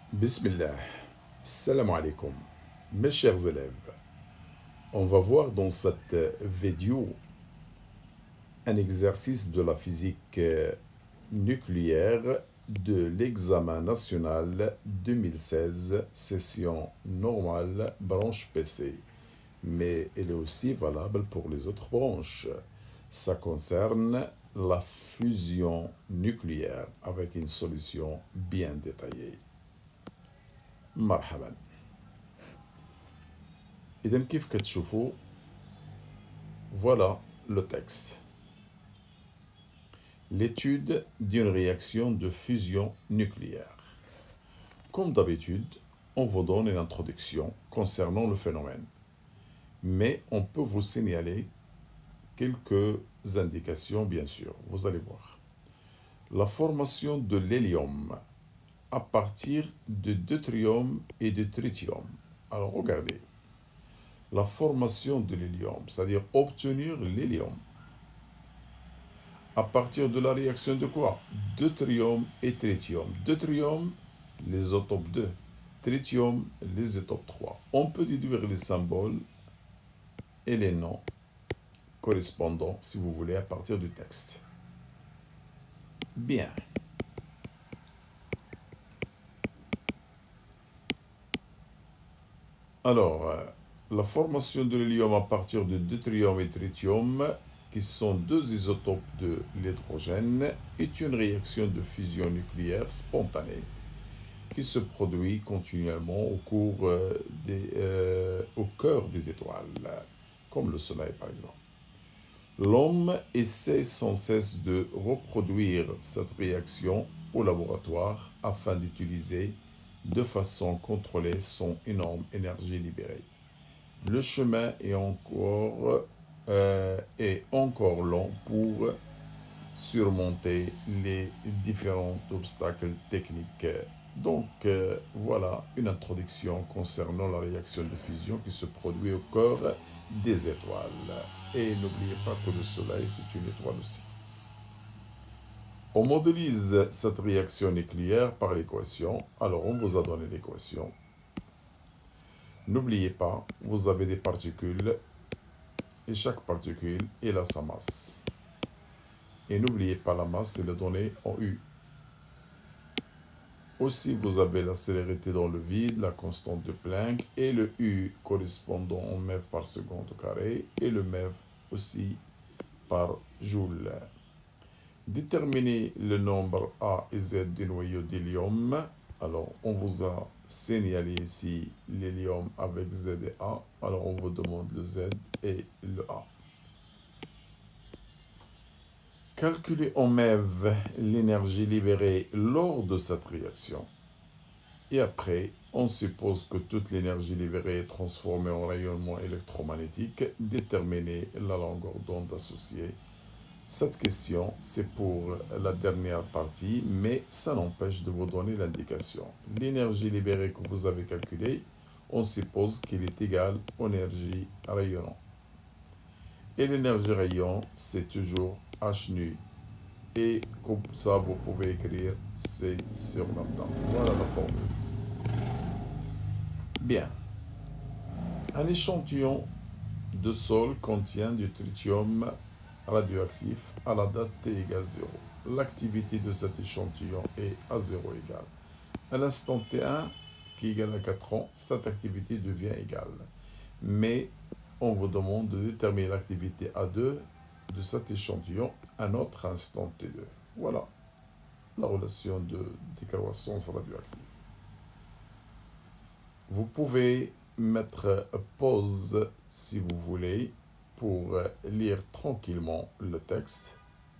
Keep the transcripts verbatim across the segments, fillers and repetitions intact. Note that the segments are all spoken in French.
Bismillah, salam alaikum. Mes chers élèves, on va voir dans cette vidéo un exercice de la physique euh, nucléaire de l'examen national deux mille seize, session normale, branche P C. Mais elle est aussi valable pour les autres branches. Ça concerne la fusion nucléaire avec une solution bien détaillée. مرحبا. إذا كيف كتشوفوا voilà le texte. L'étude d'une réaction de fusion nucléaire. Comme d'habitude, on vous donne une introduction concernant le phénomène, mais on peut vous signaler quelques indications, bien sûr. Vous allez voir. La formation de l'hélium à partir de deutérium et de tritium. Alors regardez, la formation de l'hélium, c'est-à-dire obtenir l'hélium à partir de la réaction de quoi? Deutérium et tritium. Deutérium, les isotopes deux. Tritium, les isotopes trois. On peut déduire les symboles et les noms correspondants, si vous voulez, à partir du texte. Bien. Alors, euh, la formation de l'hélium à partir de deutérium et tritium, qui sont deux isotopes de l'hydrogène, est une réaction de fusion nucléaire spontanée qui se produit continuellement au cours euh, des, euh, au cœur des étoiles, comme le Soleil par exemple. L'homme essaie sans cesse de reproduire cette réaction au laboratoire afin d'utiliser de façon contrôlée son énorme énergie libérée. Le chemin est encore, euh, est encore long pour surmonter les différents obstacles techniques. Donc euh, voilà une introduction concernant la réaction de fusion qui se produit au cœur des étoiles. Et n'oubliez pas que le Soleil, c'est une étoile aussi. On modélise cette réaction nucléaire par l'équation. Alors, on vous a donné l'équation. N'oubliez pas, vous avez des particules et chaque particule est à sa masse. Et n'oubliez pas, la masse est donnée en U. Aussi, vous avez la célérité dans le vide, la constante de Planck et le U correspondant en mètres par seconde au carré et le mètre aussi par joule. Déterminez le nombre A et Z du noyau d'hélium. Alors, on vous a signalé ici l'hélium avec Z et A. Alors, on vous demande le Z et le A. Calculez en mètres l'énergie libérée lors de cette réaction. Et après, on suppose que toute l'énergie libérée est transformée en rayonnement électromagnétique. Déterminez la longueur d'onde associée. Cette question, c'est pour la dernière partie, mais ça n'empêche de vous donner l'indication. L'énergie libérée que vous avez calculée, on suppose qu'elle est égale à l'énergie rayonnante. Et l'énergie rayonnante, c'est toujours H nu. Et comme ça, vous pouvez écrire C sur lambda. Voilà la formule. Bien. Un échantillon de sol contient du tritium radioactif à la date t égale zéro. L'activité de cet échantillon est à zéro égale. À l'instant t un, qui est égal à quatre ans, cette activité devient égale. Mais on vous demande de déterminer l'activité A deux de cet échantillon à notre instant t deux. Voilà la relation de décroissance radioactive. Vous pouvez mettre pause si vous voulez pour lire tranquillement le texte.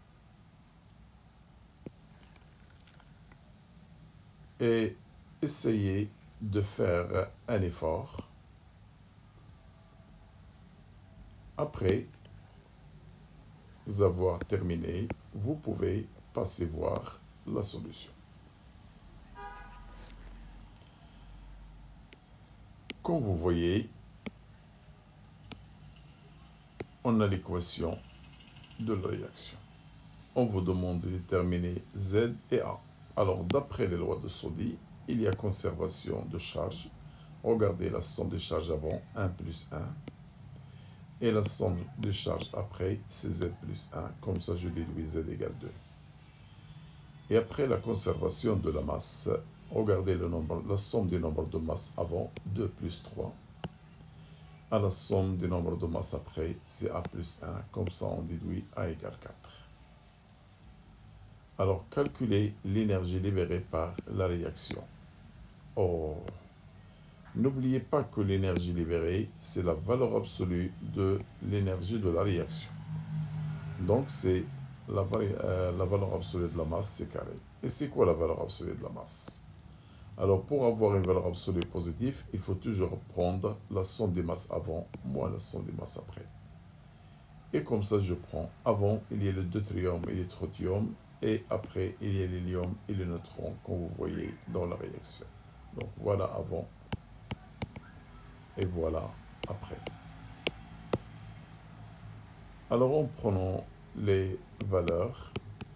Et essayer de faire un effort. Après avoir terminé, vous pouvez passer voir la solution. Comme vous voyez, on a l'équation de la réaction. On vous demande de déterminer Z et A. Alors, d'après les lois de Soddy, il y a conservation de charge. Regardez la somme des charges avant, un plus un. Et la somme des charges après, c'est z plus un. Comme ça, je déduis z égale deux. Et après la conservation de la masse, regardez le nombre, la somme des nombres de masse avant, deux plus trois. À la somme des nombres de masse après, c'est a plus un. Comme ça, on déduit a égale quatre. Alors, calculez l'énergie libérée par la réaction. Oh, n'oubliez pas que l'énergie libérée, c'est la valeur absolue de l'énergie de la réaction. Donc, c'est la, euh, la valeur absolue de la masse, c'est carré. Et c'est quoi la valeur absolue de la masse? Alors, pour avoir une valeur absolue positive, il faut toujours prendre la somme des masses avant moins la somme des masses après. Et comme ça, je prends avant, il y a le deutérium et le tritium, et après, il y a l'hélium et le neutron, comme vous voyez dans la réaction. Donc, voilà avant, et voilà après. Alors, en prenant les valeurs,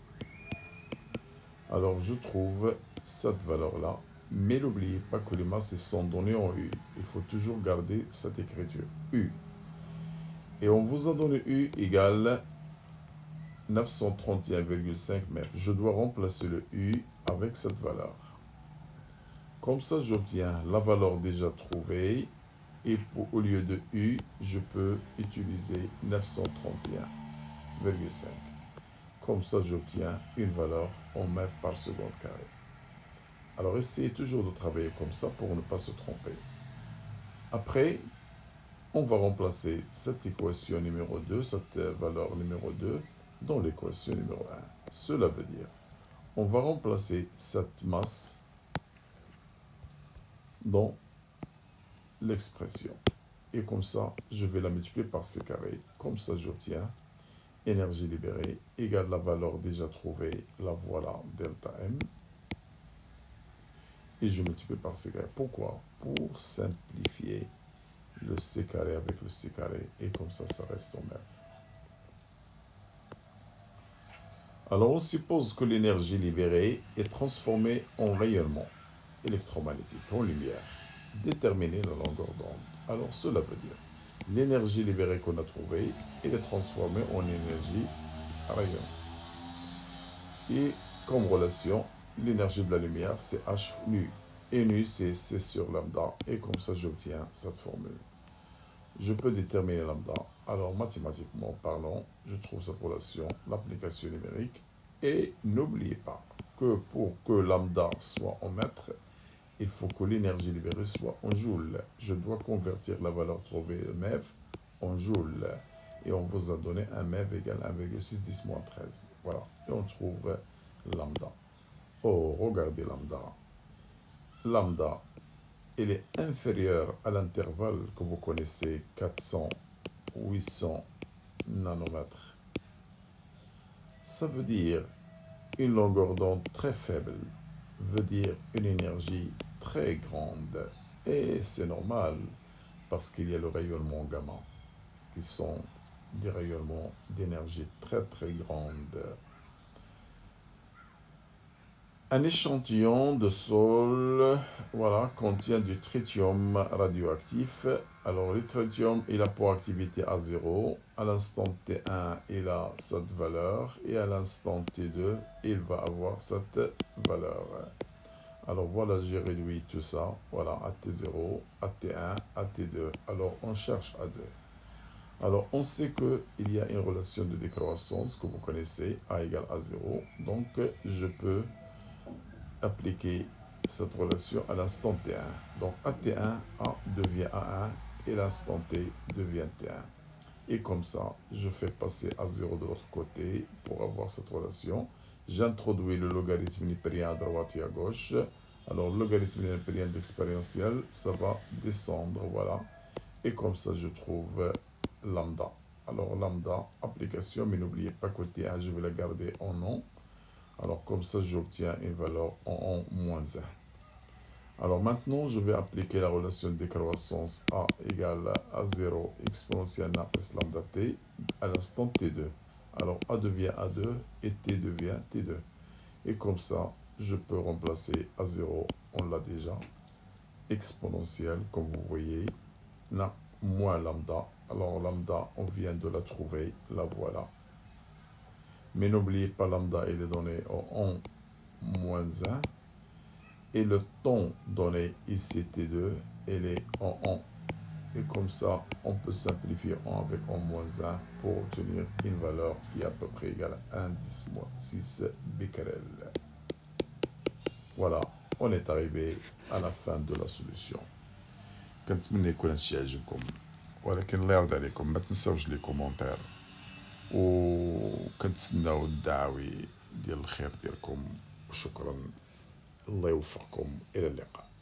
alors je trouve cette valeur-là, mais n'oubliez pas que les masses sont données en U. Il faut toujours garder cette écriture, U. Et on vous a donné U égale neuf cent trente et un virgule cinq mètres. Je dois remplacer le U avec cette valeur. Comme ça, j'obtiens la valeur déjà trouvée. Et pour, au lieu de U, je peux utiliser neuf cent trente et un virgule cinq. Comme ça, j'obtiens une valeur en mètres par seconde carré. Alors, essayez toujours de travailler comme ça pour ne pas se tromper. Après, on va remplacer cette équation numéro deux, cette valeur numéro deux, dans l'équation numéro un. Cela veut dire, on va remplacer cette masse dans l'expression. Et comme ça, je vais la multiplier par c carré. Comme ça, j'obtiens énergie libérée égale la valeur déjà trouvée, la voilà, delta M. Et je multiplie par c carré. Pourquoi? Pour simplifier le c carré avec le c carré. Et comme ça, ça reste en F. Alors, on suppose que l'énergie libérée est transformée en rayonnement électromagnétique, en lumière. Déterminer la longueur d'onde. Alors, cela veut dire l'énergie libérée qu'on a trouvée, elle est transformée en énergie rayonnante. Et comme relation, l'énergie de la lumière, c'est H nu. Et nu, c'est C sur lambda. Et comme ça, j'obtiens cette formule. Je peux déterminer lambda. Alors, mathématiquement parlant, je trouve cette relation, l'application numérique. Et n'oubliez pas que pour que lambda soit en mètres, il faut que l'énergie libérée soit en joules. Je dois convertir la valeur trouvée de M E V en joules. Et on vous a donné un M E V égale un virgule six dix moins treize. Voilà. Et on trouve lambda. Oh, regardez lambda. Lambda, il est inférieur à l'intervalle que vous connaissez, quatre cents à huit cents nanomètres. Ça veut dire une longueur d'onde très faible, veut dire une énergie très grande. Et c'est normal, parce qu'il y a le rayonnement gamma, qui sont des rayonnements d'énergie très très grande. Un échantillon de sol, voilà, contient du tritium radioactif. Alors, le tritium, il a pour activité à zéro. À l'instant T un, il a cette valeur. Et à l'instant T deux, il va avoir cette valeur. Alors, voilà, j'ai réduit tout ça. Voilà, à T zéro, à T un, à T deux. Alors, on cherche A deux. Alors, on sait qu'il y a une relation de décroissance que vous connaissez, A égale A zéro. Donc, je peux appliquer cette relation à l'instant T un. Donc, à T un, A devient A un et l'instant T devient T un. Et comme ça, je fais passer A zéro de l'autre côté pour avoir cette relation. J'introduis le logarithme népérien à droite et à gauche. Alors, le logarithme népérien d'expérientiel, ça va descendre, voilà. Et comme ça, je trouve lambda. Alors, lambda, application, mais n'oubliez pas que T un, je vais la garder en nom. Alors, comme ça, j'obtiens une valeur en moins un. Alors, maintenant, je vais appliquer la relation de décroissance A égale à zéro exponentielle N A plus lambda T à l'instant T deux. Alors, A devient A deux et T devient T deux. Et comme ça, je peux remplacer à zéro, on l'a déjà. Exponentielle, comme vous voyez, non, moins lambda. Alors lambda, on vient de la trouver, la voilà. Mais n'oubliez pas, lambda, il est donné en un moins un. Et le temps donné ici, T deux, il est en un. Et comme ça, on peut simplifier un avec un moins un pour obtenir une valeur qui est à peu près égale à un dix moins six becquerel. Voilà, on est arrivé à la fin de la solution. كنتمنى يكون هادشي عجبكم، ولكن الله يرضي عليكم ما تنساوش لي كومونتير، وكنتسناو الدعاوي ديال الخير ديالكم. وشكرا، الله يوفقكم، الى اللقاء.